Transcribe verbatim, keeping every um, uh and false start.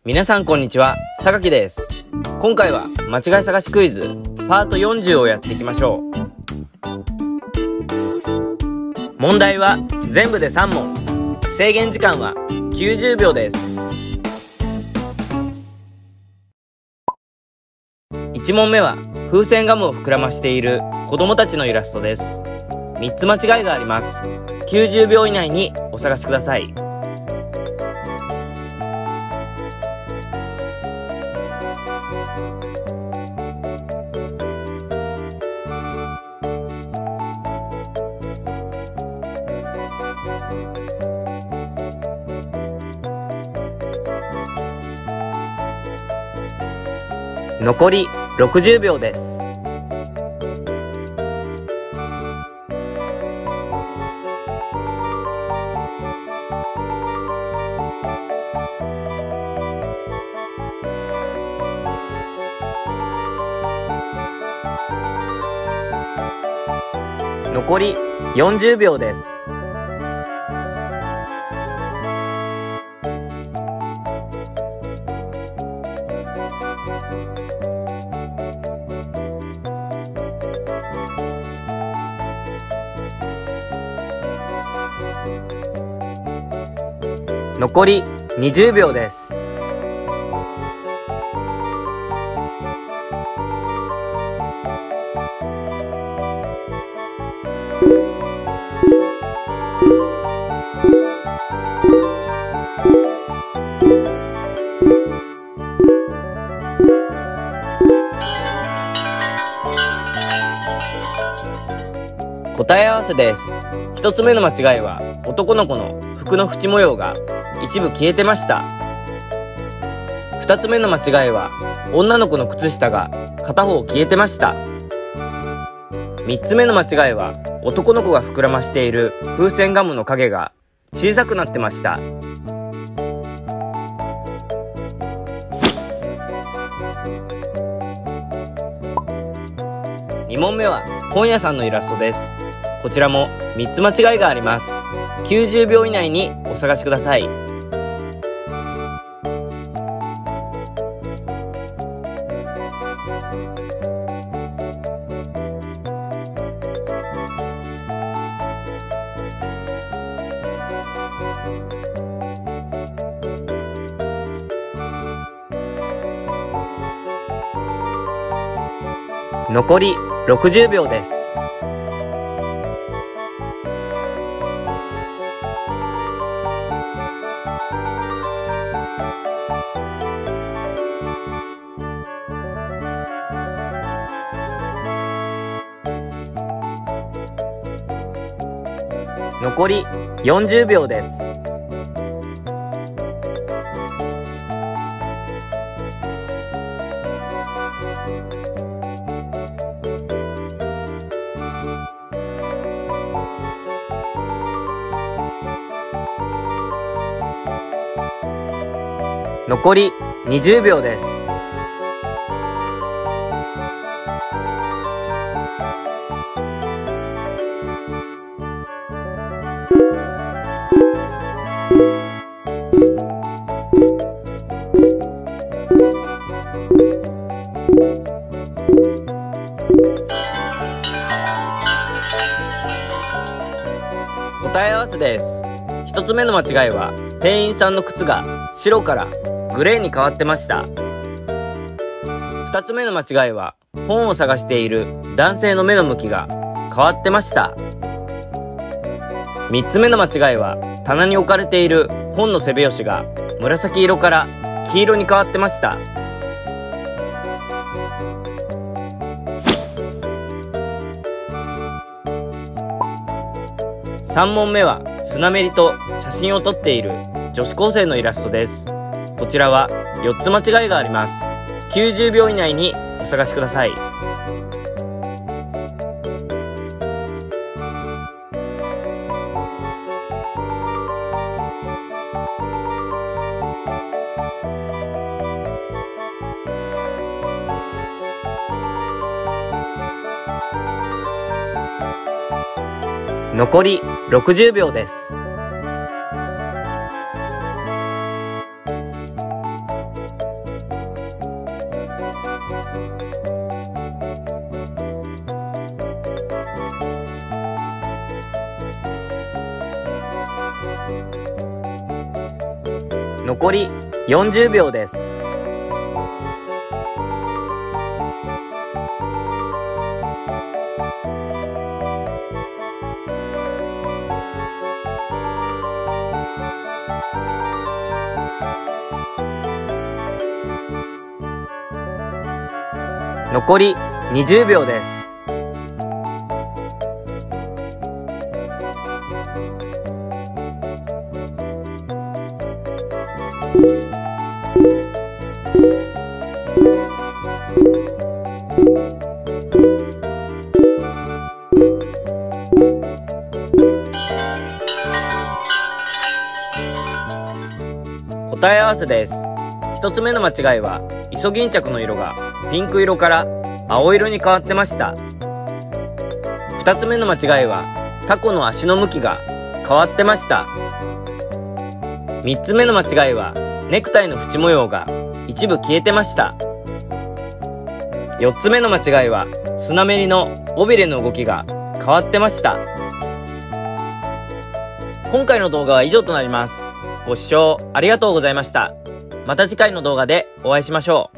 皆さんこんにちは、榊です。今回は間違い探しクイズパートよんじゅうをやっていきましょう。問題は全部でさん問。制限時間はきゅうじゅうびょうです。いち問目は風船ガムを膨らましている子供たちのイラストです。みっつ間違いがあります。きゅうじゅうびょう以内にお探しください。残りろくじゅうびょうです。残りよんじゅうびょうです。残りにじゅうびょうです。答え合わせです。ひとつめの間違いは男の子の服の縁模様が一部消えてました。ふたつめの間違いは女の子の靴下が片方消えてました。みっつめの間違いは男の子が膨らましている風船ガムの影が小さくなってました。に問目は本屋さんのイラストです。こちらもみっつ間違いがあります。きゅうじゅうびょう以内にお探しください。残りろくじゅうびょうです。残りよんじゅうびょうです。残りにじゅうびょうです。答え合わせです。ひとつめの間違いは店員さんの靴が白からグレーに変わってました。ふたつめの間違いは本を探している男性の目の向きが変わってました。みっつめの間違いは棚に置かれている本の背表紙が紫色から黄色に変わってました。さん問目はスナメリと写真を撮っている女子高生のイラストです。こちらはよっつ間違いがあります。きゅうじゅうびょう以内にお探しください。残りろくじゅうびょうです。 残りよんじゅうびょうです。残りにじゅうびょうです。答え合わせです。一つ目の間違いは、イソギンチャクの色がピンク色から青色に変わってました。二つ目の間違いは、タコの足の向きが変わってました。三つ目の間違いは、ネクタイの縁模様が一部消えてました。四つ目の間違いは、スナメリの尾びれの動きが変わってました。今回の動画は以上となります。ご視聴ありがとうございました。また次回の動画でお会いしましょう。